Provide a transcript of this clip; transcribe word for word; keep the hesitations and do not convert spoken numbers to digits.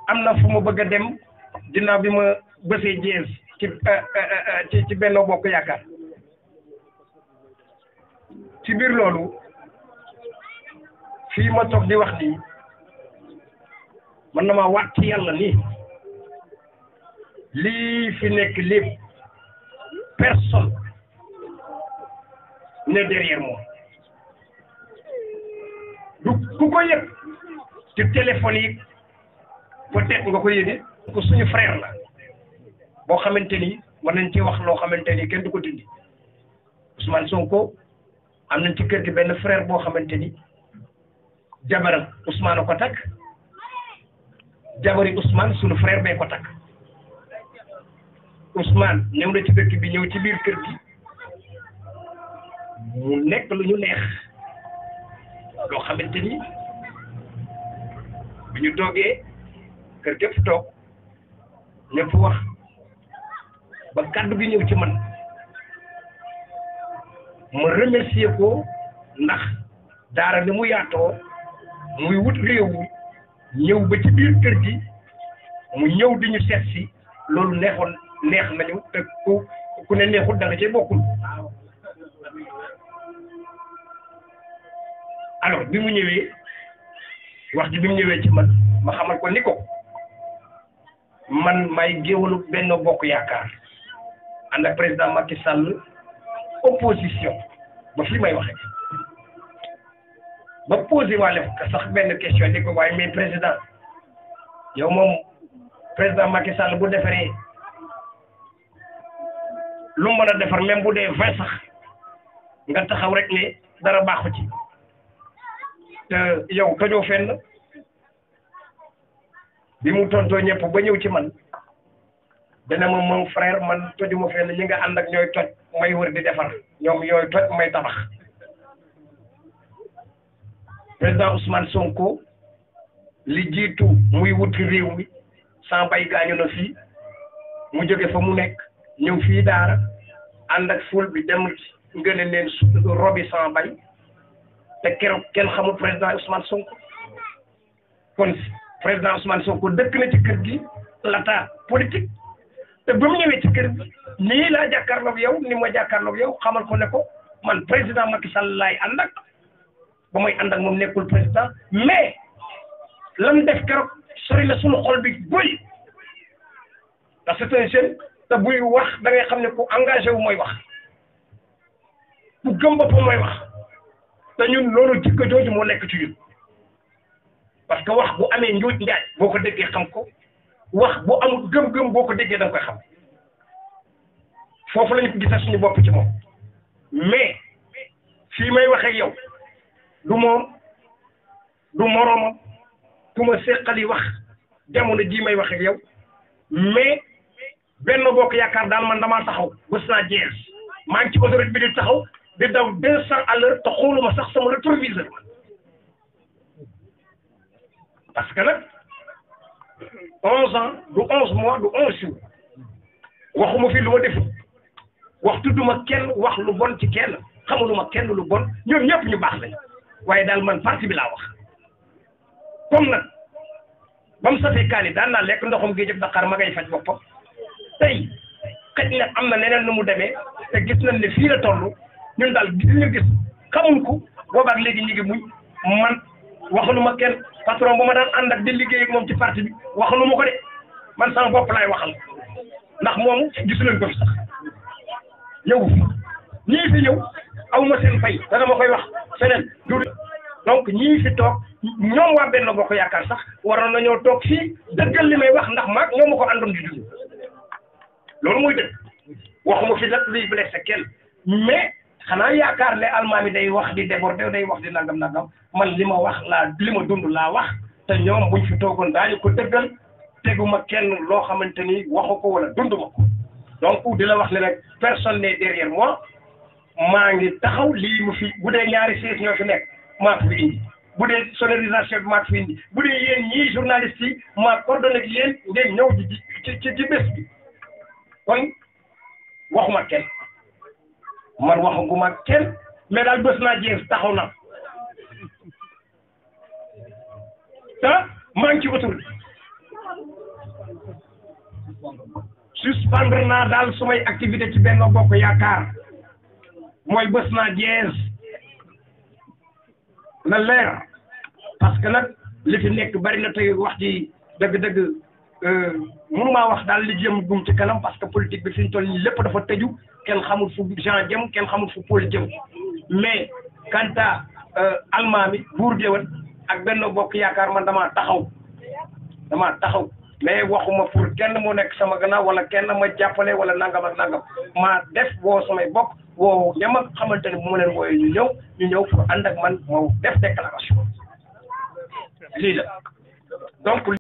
am na fu ma bëgg a dem ginnaaw bi ma bësee jeez ci ci ci Benno Bokk Yaakaar ci biir loolu fii ma toog di wax nii man na ma waat ci yàlla nii lii fi nekk lépp personne n'est derrière moi du ku ko yëg ci téléphone yi peut-être nga ko yëge ko suñu frère la boo xamante ni war nañ ci wax loo xamante ni kenn du ko dindi Ousmane Sonko am nañ ci kër gi benn frère boo xamante ni jabaram Ousmane a ko takk jabari Ousmane suñu frère bee ko takk Ousmane ñëw na ci dëkk bi ñëw ci biir kër gi mu nekk lu ñu neex loo xamante ni bu ñu toogee kër gépp toog ñëpp wax ba kàddu gi ñëw ci man ma remercier ko ndax daara ni mu yaatoo muy wut réew mi ñëw ba ci biir kër gi mu ñëw di ñu seet si loolu neexoon neex nañu te ku ku ne neexul da nga cee bokkul alors bi mu ñëwee wax ji bi mu ñëwee ci man ma xamal ko ni ko man may géwalu Benno Bokk Yaakaar ànd ak président Macky Sall opposition ba fi may waxee ba posé waale ko sax benn question ni ko waaye mais président yow moom président Macky Sall bu defaree lu mën a defar même bu dee vingt sax nga taxaw rek ne dara baaxu ci te yow tojoo fenn bi mu tontoo ñëpp ba ñëw ci man dana ma mon frère man tojuma fenn ñi nga ànd ak ñooy toj may wër di defar ñoom ñooy toj may tabax président Ousmane Sonko li jiitu muy wuti réew mi sans bay gaañu na fii mu jóge fa mu nekk ñëw fii daara ànd ak ful bi dem ngeen leen robi sans bay te keroog kenn xamul président Ousmane Sonko kon président Ousmane Sonko dëkk na ci kër gi lata politique te ba mu ñëwee ci kër gi nii laa jàkkaarloog yow ni ma jàkkaarloog yow xamal ko ne ko man président Macky Sall laay ànd ak ba may ànd ak moom nekkul président mais lam def keroog sori na suñu xol bi boy parce que c'est un jeune te buy wax da ngay xam ne ku engagé wu mooy wax ku gëm boppam mooy wax te ñun loolu jikko jooju moo nekk ci ñun parce que wax bu amee njuuj njaaj boo ko déggee xam ko wax bu amul gëm-gëm boo ko déggee da nga koy xam foofu lañu ko gisal suñu bopp ci moom mais fii may waxee yow du moom du moroomam ku ma seqali wax jamono jii may waxee yow mais Benno Bokk Yaakaar daal man damaa taxaw bës naa jeex maa ngi ci autoroute bi di taxaw di daw deux cents à l'heure te xooluma sax sama rétroviseur parce que nag onze ans du onze mois du onze jours waxuma fi lu ma def wax tudduma kenn wax lu bon ci kenn xamuluma kenn lu bon ñoom ñëpp ñu baax lañ waaye daal man parti bi laa wax comme nag ba mu safee kaani daan naa lekk ndoxam géej ak Dakar ma ngay faj boppam tey xëj na am na leneen nu mu demee te gis nañ ne fii la toll ñun daal gis ñu gis xamuñ ko boobaak léegi ñu ngi muñ man waxaluma kenn patron bu ma daan ànd ak di liggéey ak moom ci parti bi waxaluma ko de man sama bopp laay waxal ndax moom gisu leen ko fi sax ñëw fi ñii fi ñëw aw ma seen fay dana ma koy wax feneen du donc ñii fi toog ñoom waa Benno Bokk Yaakaar sax waroon nañoo toog fii dëggal li may wax ndax maag ñoo ma ko àndoon di dund loolu mooy dëgg waxuma fi nag luy blessé kenn mais xanaa yaakaar ne almaami day wax di déborder day wax di nangam nangam man li ma wax laa li ma dund laa wax te ñoom buñ fi toogoon daañu ko dëggal teguma kenn loo xamante ni waxu ko wala dund ma ko donc di la wax ne nag personne n'est derrière moi maa ngi taxaw lii mu fi bu dee ñaari siège ñoo fi nekk maa ko fi indi bu dee sonorisation bi maa ko fi indi bu dee yéen ñii journalistes yi maa coordonné ak yéen ngeen ñëw ci ci ci ci bés bi kon waxuma kenn man waxaguma kenn mais daal bés naa jeex taxaw na te maa ngi ci autoroute suspendre naa daal sumay activité ci Benno Bokk Yaakaar mooy bës naa jeez na leer parce que nag li fi nekk bari na tey wax ci dëgg-dëgg mënumaa wax daal li jëm gum ci kanam parce que politique bi fi ñu toll nii lépp dafa tëju kenn xamul fu Jean jëm kenn xamul fu Paul jëm mais quant à almaami buur géwël ak Benno Bokk Yaakaar man damaa taxaw damaa taxaw mais waxuma pour kenn moo nekk sama gannaaw wala kenn ma jàppale wala nangam ak nangam maa def woo samay bokk woo ñama xamante ne bu ma leen wooyee ñu ñëw ñu ñëw pour ànd ak man moo def déclaration lii la donc